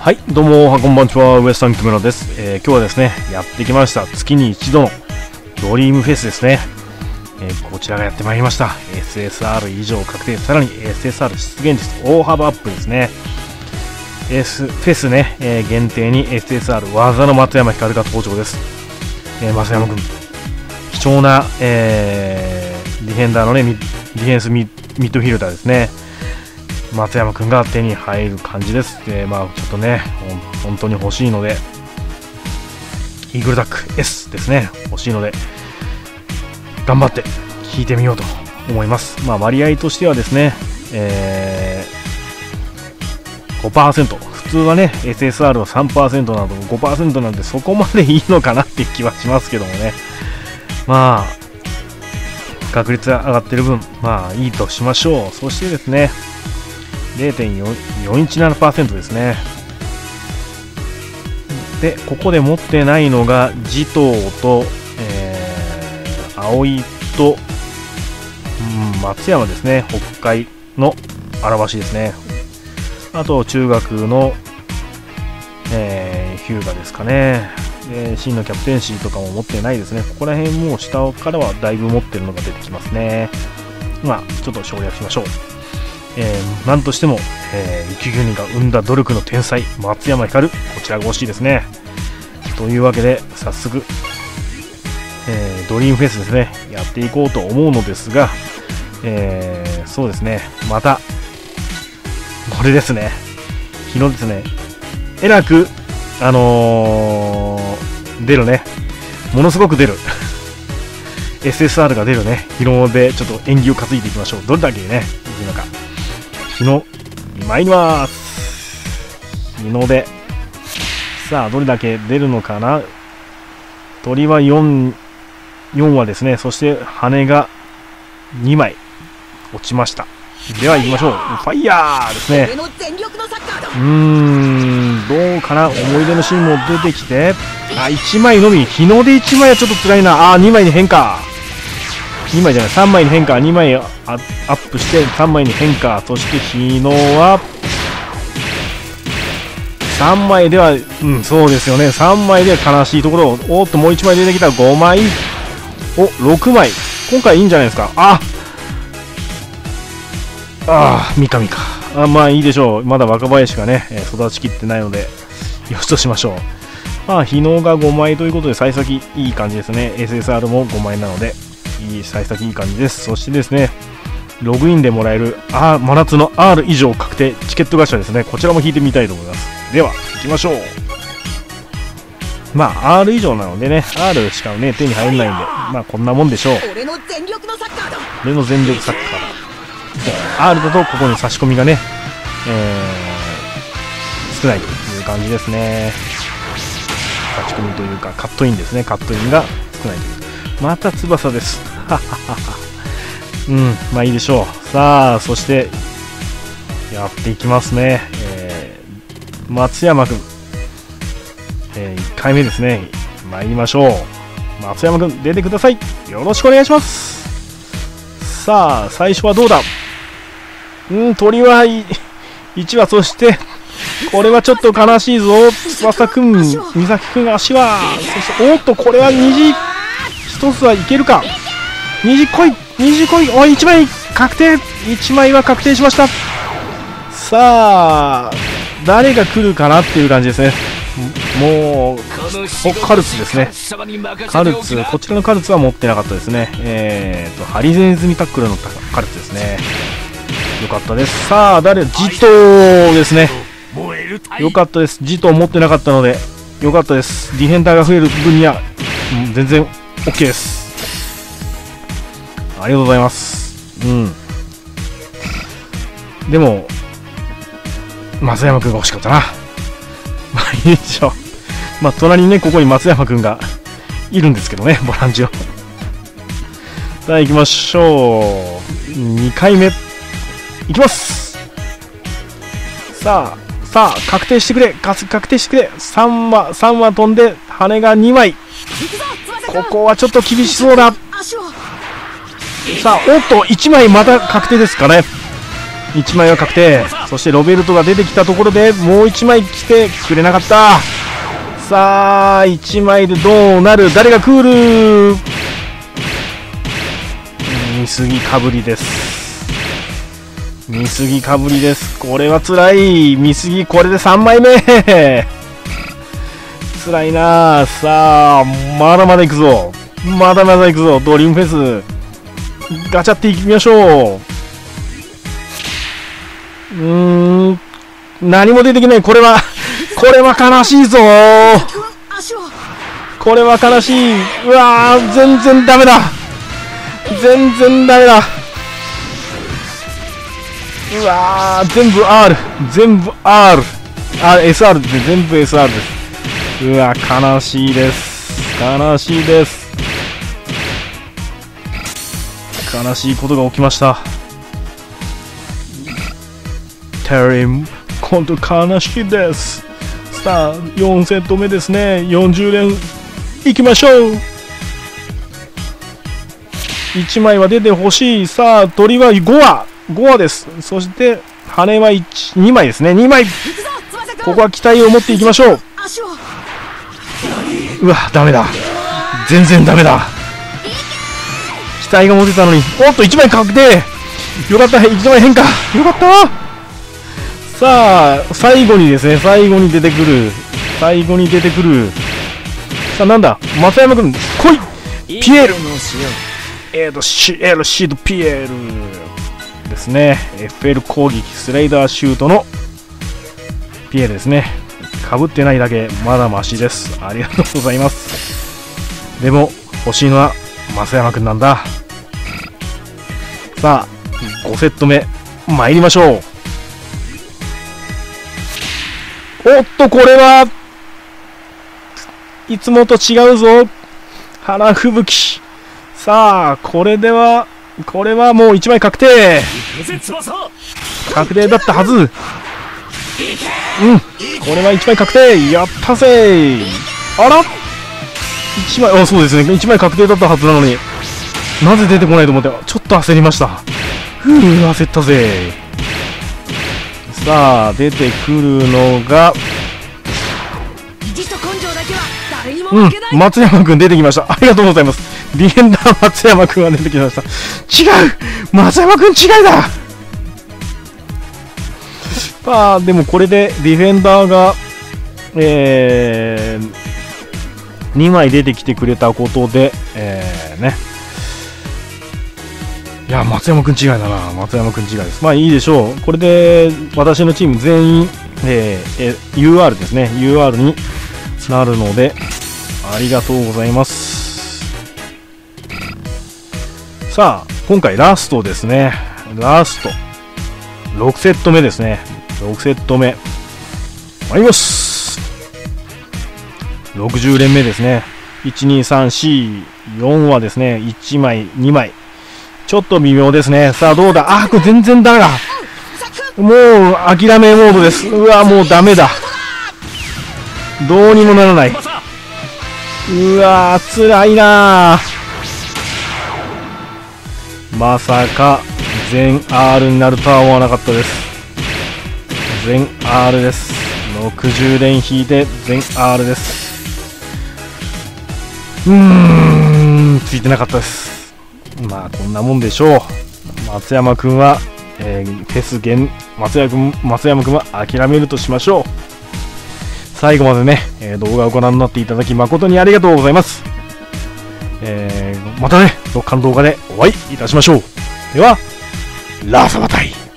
はい、どうもこんばんちは、ウエスタン木村です。今日はですね、やってきました月に一度のドリームフェスですね。こちらがやってまいりました。 SSR 以上確定、さらに SSR 出現率大幅アップですね。フェスね、限定に SSR 技の松山ひかるが登場です。松山君、貴重な、ディフェンダーのね、ディフェンスミッドフィルダーですね。松山君が手に入る感じです。ちょっとね、本当に欲しいので、イーグルダック S ですね、欲しいので、頑張って引いてみようと思います。割合としてはですね、5%。普通はね、SSR は 3% など 5% なんで、そこまでいいのかなっていう気はしますけどもね。確率が上がってる分、いいとしましょう。そしてですね、0.417% ですね。で、ここで持ってないのが慈東と、葵と、松山ですね。北海の荒橋ですね。あと中学の、ヒューガですかね。真のキャプテンシーとかも持ってないですね。ここら辺も下からはだいぶ持ってるのが出てきますね。ちょっと省略しましょう。なんとしても、雪国が生んだ努力の天才松山ひかる、こちらが欲しいですね。というわけで早速、ドリームフェスですね、やっていこうと思うのですが、そうですね、またこれですね、日野ですね、えらく出るね、ものすごく出るSSR が出るね、日野でちょっと縁起を担いでいきましょう。どれだけねいいのか、日野に参ります。日野でさあどれだけ出るのかな。鳥は4羽ですね。そして羽が2枚落ちました。では行きましょう。ファイヤーですね。どうかな。思い出のシーンも出てきて、1枚のみ。日野で1枚はちょっと辛いな。2枚に変化、2枚じゃない3枚に変化、2枚アップして3枚に変化。そして日野は3枚では、そうですよね、3枚では悲しいところを、おっともう1枚出てきた。5枚、お6枚、今回いいんじゃないですか。三上か。いいでしょう。まだ若林がね、育ちきってないのでよしとしましょう。日野が5枚ということで幸先いい感じですね。 SSR も5枚なので幸先いい感じです。そしてですね、ログインでもらえる真夏の R 以上確定チケットガチャですね。こちらも引いてみたいと思います。では行きましょう。R 以上なのでね、 R しかね手に入らないんで、こんなもんでしょう。俺の全力サッカーだ。R だとここに差し込みがね、少ないという感じですね。差し込みというかカットインですね。カットインが少ないという。また翼ですいいでしょう。さあそしてやっていきますね。松山君、1回目ですね。参りましょう。松山君出てください。よろしくお願いします。さあ最初はどうだ。鳥は1羽。そしてこれはちょっと悲しいぞ。翼くん、美咲くん、足は。そしておっとこれは虹1つはいけるか。虹来い。1枚確定。1枚は確定しました。さあ誰が来るかなっていう感じですね。もうカルツですね。カルツ、こちらのカルツは持ってなかったですね。ハリゼネズミタックルのカルツですね。よかったです。さあ誰、ジトーですね。よかったです。ジトー持ってなかったのでよかったです。ディフェンダーが増える分には、全然 OK です。ありがとうございます。でも松山君が欲しかったな。いいでしょう。隣にね、ここに松山君がいるんですけどね、ボランチを。さあ行きましょう。2回目いきます。さあ確定してくれ。確定してくれ。3羽飛んで羽が2枚。ここはちょっと厳しそうだ。さあおっと1枚また確定ですかね。 1枚は確定。そしてロベルトが出てきたところでもう1枚来てくれなかった。さあ1枚でどうなる、誰が来る。見すぎかぶりです。見すぎかぶりです。これはつらい。見すぎ、これで3枚目つらいな。さあまだまだいくぞ、まだまだいくぞ。ドリームフェスガチャっていきましょう。何も出てきない。これは悲しいぞ。これは悲しい。うわー、全然ダメだ、全然ダメだ。うわー、全部 R、 全部 R、 SR ですね、全部 SR です。うわ、悲しいです、悲しいです。悲しいことが起きました。テリム、今度悲しいです。さあ4セット目ですね。40連いきましょう。1枚は出てほしい。さあ鳥は5話です。そして羽は2枚ですね。2枚、ここは期待を持っていきましょう。うわ、ダメだ、全然ダメだ。期待が持てたのに。おっと1枚確定。よかった、1枚変化、よかった。さあ最後にですね、最後に出てくる。さあなんだ、松山君来い。ピエール、シードピエールですね。FL 攻撃スライダーシュートのピエールですね。かぶってないだけまだマシです。ありがとうございます。でも欲しいのは松山君なんだ。さあ5セット目参りましょう。おっとこれはいつもと違うぞ、花吹雪。さあこれはもう1枚確定だったはず。これは1枚確定、やったぜ。あら1枚、そうですね、1枚確定だったはずなのになぜ出てこないと思ってちょっと焦りました。焦ったぜ。さあ出てくるのが松山くん出てきました。ありがとうございます。ディフェンダー松山くんが出てきました。違う、松山くん違いだ。でもこれでディフェンダーが、2枚出てきてくれたことで、いや松山くん違いだな。松山くん違いです。まあいいでしょう。これで私のチーム全員、UR ですね、 UR になるのでありがとうございます。さあ今回ラストですね。ラスト6セット目ですね。6セット目参ります。60連目ですね。12344はですね、1枚2枚ちょっと微妙ですね。さあどうだ。これ全然ダメだ。もう諦めモードです。うわもうダメだ、どうにもならない。うわー辛いな。まさか全 R になるとは思わなかったです。全 R です。60連引いて全 R です。ついてなかったです。まあこんなもんでしょう。松山くんは、フェス松山くんは諦めるとしましょう。最後までね、動画をご覧になっていただき誠にありがとうございます。またね、どっかの動画でお会いいたしましょう。ではラーサバタイ。